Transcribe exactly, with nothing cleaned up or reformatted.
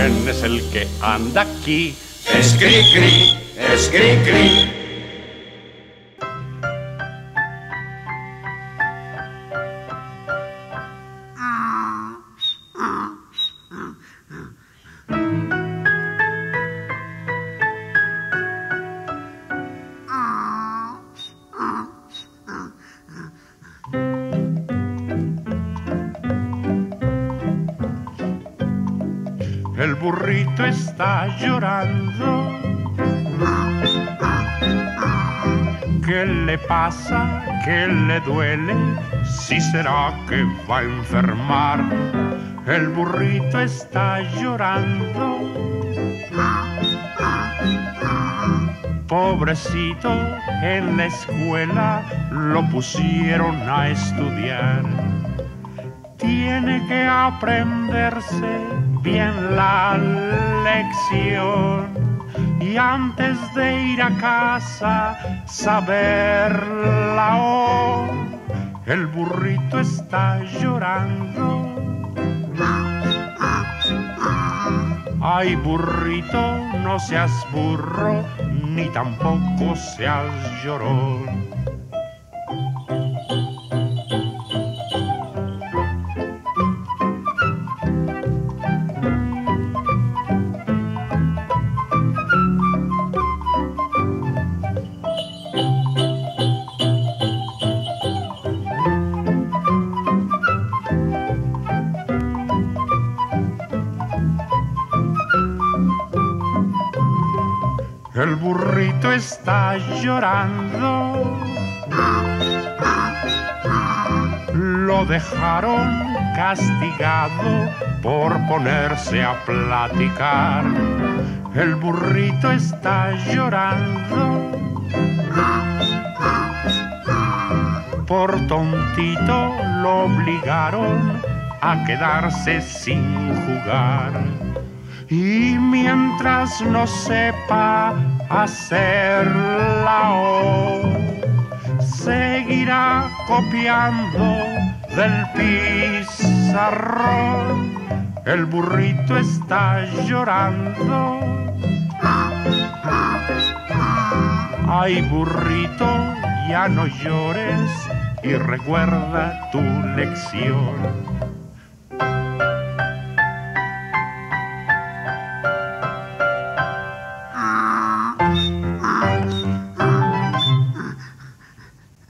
¿Quién es el que anda aquí? Es Cri-Cri, es Cri-Cri. El burrito está llorando. ¿Qué le pasa? ¿Qué le duele? ¿Si será que va a enfermar? El burrito está llorando. Pobrecito, en la escuela lo pusieron a estudiar. Tiene que aprenderse bien la lección y antes de ir a casa saberla. Oh, el burrito está llorando. Ay, burrito, no seas burro, ni tampoco seas llorón. El burrito está llorando. Lo dejaron castigado por ponerse a platicar. El burrito está llorando. Por tontito lo obligaron a quedarse sin jugar. Y mientras no sepa hacer la O, seguirá copiando del pizarrón. El burrito está llorando. Ay, burrito, ya no llores y recuerda tu lección.